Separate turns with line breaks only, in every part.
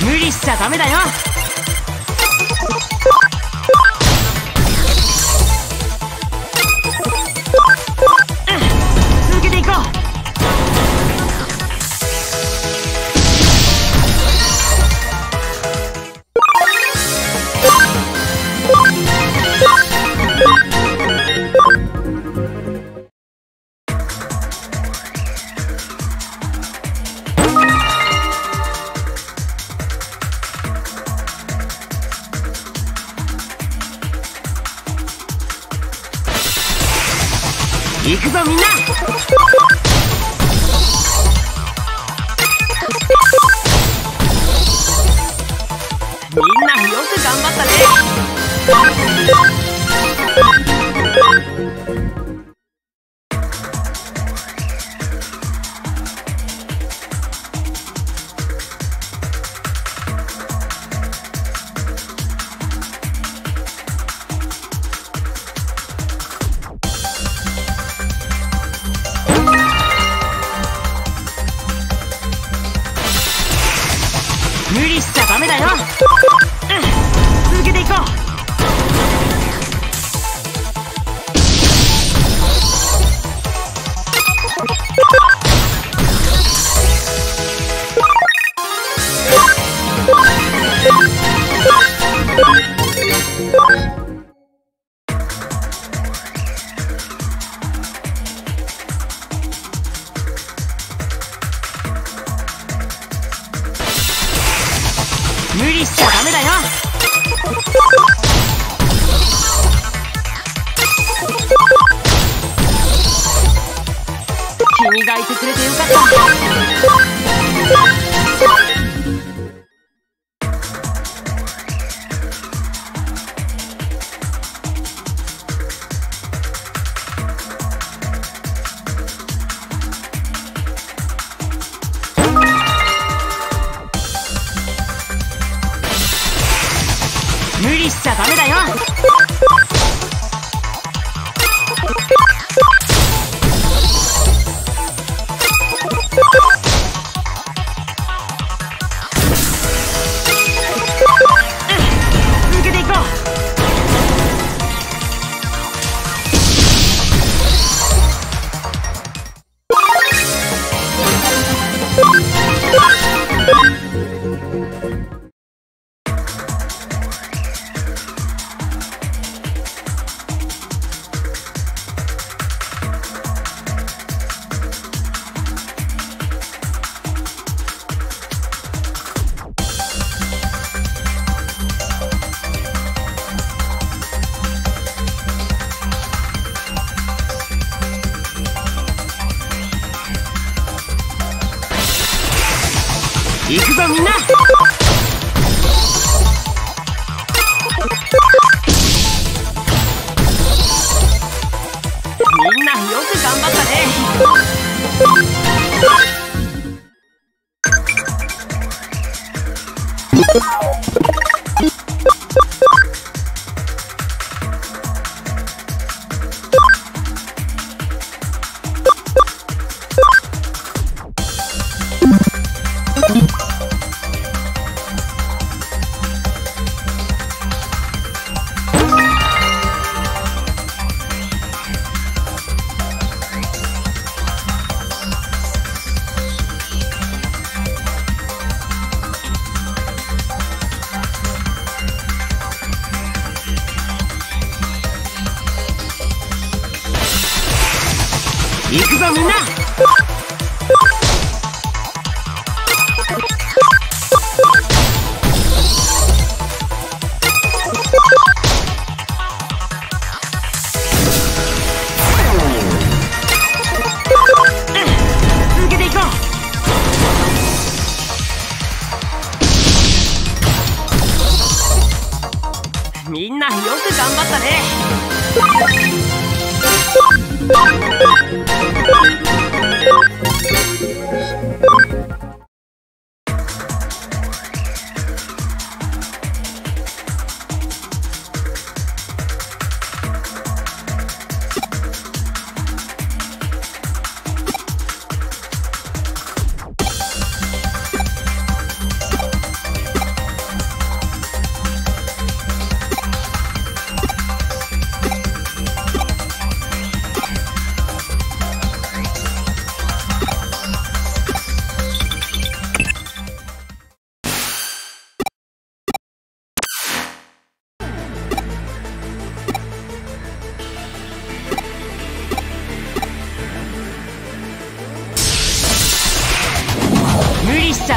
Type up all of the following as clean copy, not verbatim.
無理しちゃダメだよ。続けていこう。行くぞみんな。みんなよく頑張ったね。無理しちゃダメだよ。続けていこう。無理しちゃダメだよ。君がいてくれてよかった。無理しちゃダメだよ。続けていこう。行くぞみんな。みんなよく頑張ったね。行くぞみんな。続けていこう。みんなよく頑張ったね。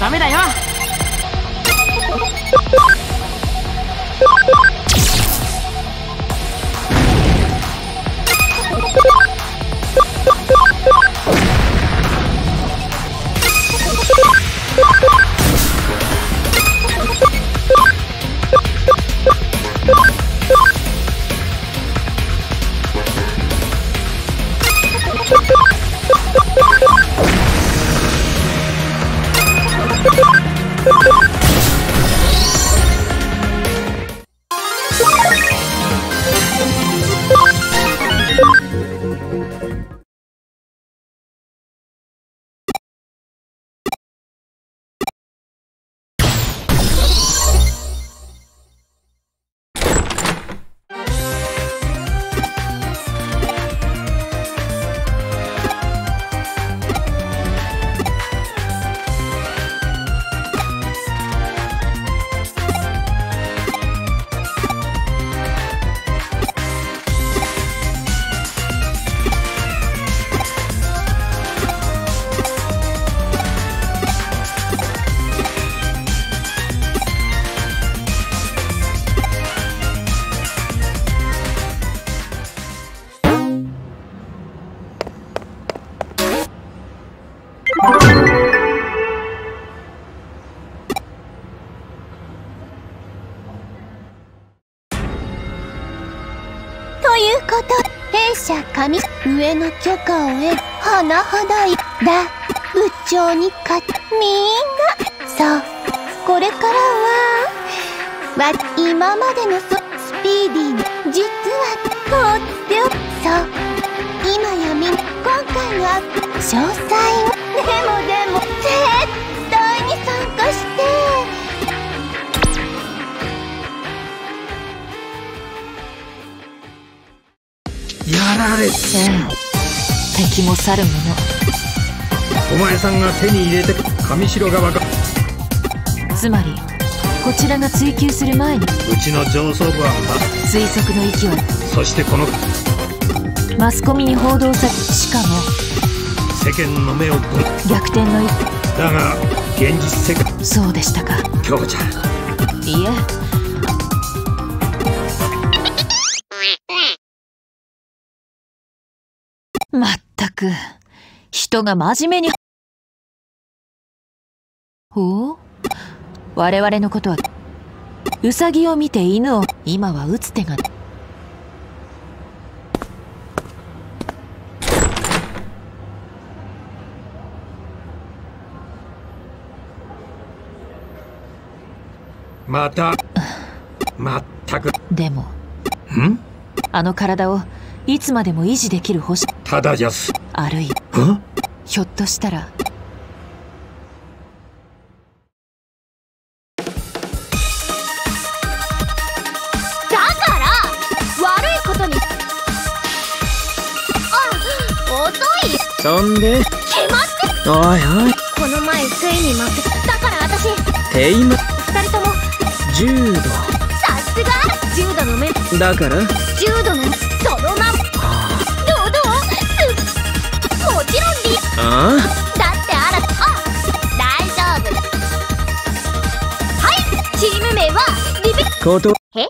ダメだよ。
ということ、弊社神上の許可を得、甚だいだ部長にみんな、そう、これからは今までのスピーディーな、実はとっておそう今や今回の詳細をでも絶対に参加して。
やられて、
敵も去る者。
お前さんが手に入れて上白側が、
つまりこちらが追求する前に
うちの上層部は
推測の域は、
そしてこの
マスコミに報道され、しかも
世間の目を
逆転の一
だが現実世界、
そうでしたか。
京子ちゃん、
いえ、まったく人が真面目に。ほう、我々のことはウサギを見て犬を、今は打つ手が。
まったく。
でもあの体をいつまでも維持できる星、
ただじゃす、
あるいひょっとしたら
そんで、
決まって、
おいおい、
この前ついに負けだから私
テイマ、
二人とも
柔道
さすが柔道の目、
だから、
柔道のその名もどうもちろんリ
あ
だって大丈夫。はい、チーム名はリビ
こと、
え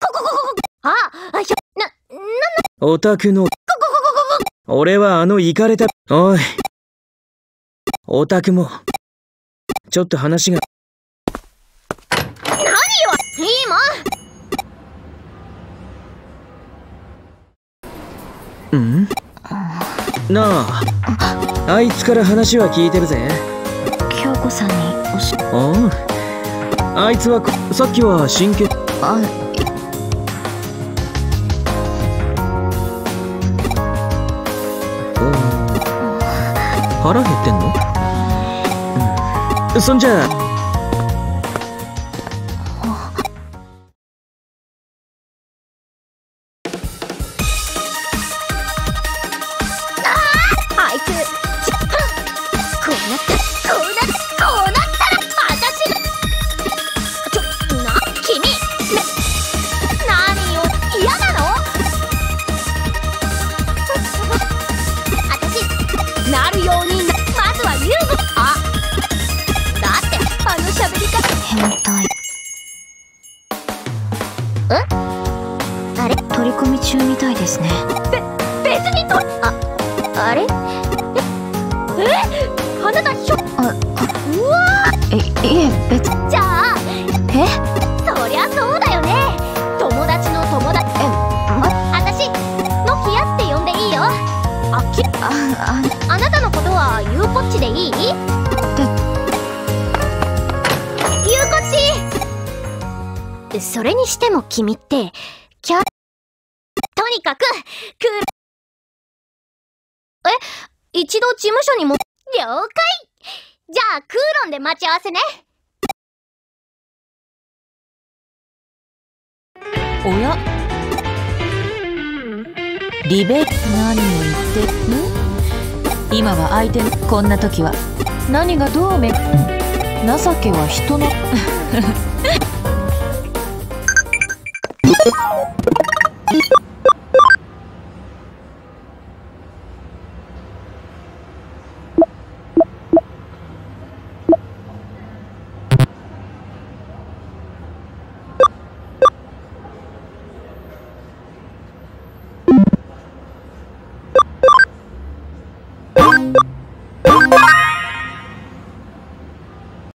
オタクの、俺はあのイカれた、おい、オタクもちょっと話が。
何よ、いいもん。
んなあ、あいつから話は聞いてるぜ。
京子さんに
おう、あいつはさっきは真剣。腹減ってんの？そんじゃ
あいつこうなったら私君何よ、嫌なの？私なるようにまずは言うぞ。だってあれ、
取り込み中みたいですね。
別にあれ花田しょ、うわ
いえ、別。
じゃあ、
え、
そりゃそうだよね。友達の友達。あたしノキヤって呼んでいいよ。あなたのことはゆうこっちでいい？ゆうこっち。それにしても君ってとにかく一度事務所にも。了解。じゃあクーロンで待ち合わせね。
おや、リベ何を言ってん？今は相手のこんな時は何がどう情けは人の